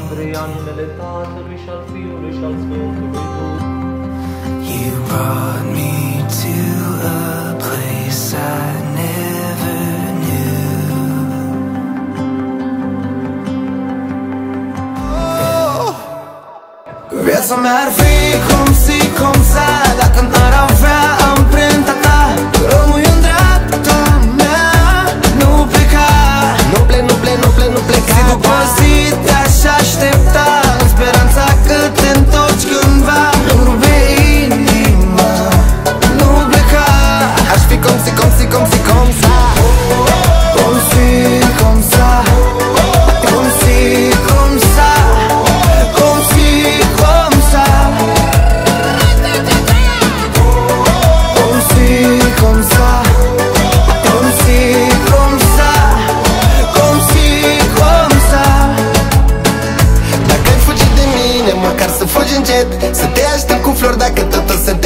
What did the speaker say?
treia, în numele Tatălui și al Fiului și al Sfântului Duh. You brought me to a place I never knew. Viața mea ar fi cum si, cum sa, dacă n-ar avea amprenta ta. Rămâi în dreapta mea, nu pleca. Nu plec, nu plec, nu plec, nu pleca. Zi după zi te-aș aștepta, în speranța că te întorci cândva. Nu-mi rupe inima, nu pleca. Aș fi cum si, cum si, cum si, cum sa. Cum si, cum sa. Cum si, cum sa. Cum si, cum sa. Cum si, cum sa. Cum si, cum sa. Cum si, cum sa. Dacă ai fugi de mine, măcar să fugi încet. Să te aștept cu flori dacă totul se